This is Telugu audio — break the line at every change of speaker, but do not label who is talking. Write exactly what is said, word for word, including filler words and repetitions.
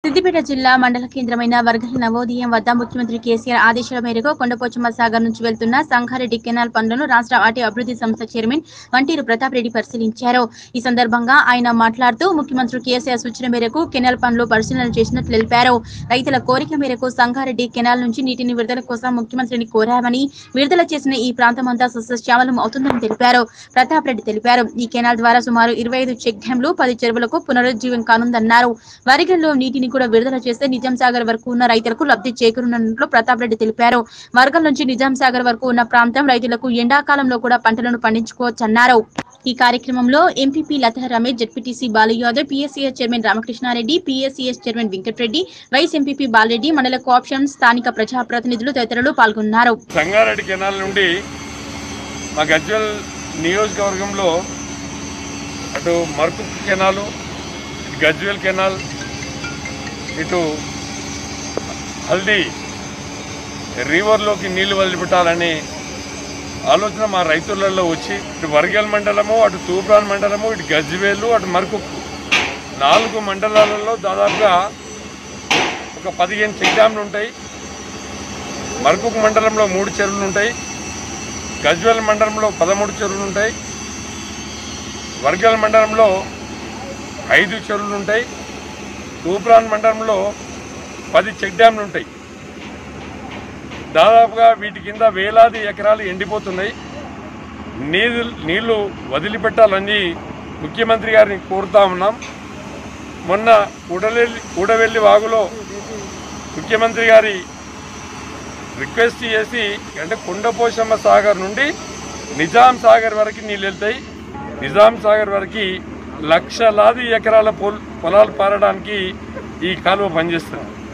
సిద్దిపేట జిల్లా మండల కేంద్రమైన వర్గల నవోదయం వద్ద ముఖ్యమంత్రి కేసీఆర్ ఆదేశాల మేరకు కొండపోచమ్మ సాగర్ నుంచి వెళ్తున్న సంగారెడ్డి కెనాల్ పనులను రాష్ట్ర వాటి అభివృద్ధి సంస్థ చైర్మన్ వంటీరు ప్రతాప్ రెడ్డి పరిశీలించారు. ఈ సందర్భంగా ఆయన మాట్లాడుతూ ముఖ్యమంత్రి కేసీఆర్ సూచన మేరకు కెనాల్ పనులు పరిశీలన చేసినట్లు తెలిపారు. రైతుల కోరిక మేరకు సంగారెడ్డి కెనాల్ నుంచి నీటిని విడుదల కోసం ముఖ్యమంత్రిని కోరామని, విడుదల చేసిన ఈ ప్రాంతమంతా సస్యశ్యామలం అవుతుందని తెలిపారు. ప్రతాప్ రెడ్డి తెలిపారు. ఈ కెనాల్ ద్వారా సుమారు ఇరవై ఐదు చెక్ డ్యాంలు, పది చెరువులకు పునరుజ్జీవం కానుందన్నారు. వరిగల్లో నీటిని కూడా విడుదల చేస్తే నిజాం సాగర్ వరకు ఉన్న రైతులకు లబ్ధి చేకూరనున్నట్లు ప్రతాప్ రెడ్డి తెలిపారు. వర్గం నుంచి నిజాం సాగర్ వరకు ఉన్న ప్రాంతం రైతులకు ఎండాకాలంలో కూడా పంటలను పండించుకోవచ్చన్నారు. ఈ కార్యక్రమంలో MPP Latha Ramesh, ZPTC Balu Yadav, PSCS chairman Ramakrishna Reddy, PSCS chairman Venkata Reddy, vice MPP Bala Reddy, మండల కోఆప్షన్ స్థానిక ప్రజాప్రతినిధులు తదితరులు పాల్గొన్నారు.
సంగారెడ్డి కెనాల్ నుండి మా గజ్వేల్ నియోజకవర్గంలో అటు మర్కు కెనాలు, గజ్వేల్ కెనాల్, ఇటు హల్దీ రివర్లోకి నీళ్లు వదిలిపెట్టాలనే ఆలోచన మా రైతులలో వచ్చి ఇటు వర్గల్ మండలము, అటు తూప్రాన్ మండలము, ఇటు గజ్వేలు, అటు మర్కు నాలుగు మండలాలలో దాదాపుగా ఒక పదిహేను చెక్ డ్యామ్లు ఉంటాయి. మర్కు మండలంలో మూడు చెరువులు ఉంటాయి. గజ్వేల్ మండలంలో పదమూడు చెరువులు ఉంటాయి. వర్గల్ మండలంలో ఐదు చెరువులు ఉంటాయి. తూప్రాన్ మండలంలో పది చెక్ డ్యాంలు ఉంటాయి. దాదాపుగా వీటి కింద వేలాది ఎకరాలు ఎండిపోతున్నాయి. నీళ్ళు నీళ్లు వదిలిపెట్టాలని ముఖ్యమంత్రి గారిని కోరుతా ఉన్నాం. మొన్న కూడవెల్లి కూడవెల్లి వాగులో ముఖ్యమంత్రి గారి రిక్వెస్ట్ చేసి, అంటే కొండపోచమ్మ సాగర్ నుండి నిజాం సాగర్ వరకు నీళ్ళు వెళ్తాయి. నిజాం సాగర్ వరకు లక్షలాది ఎకరాల పొలాలు పారడానికి ఈ కాలువ పనిచేస్తుంది.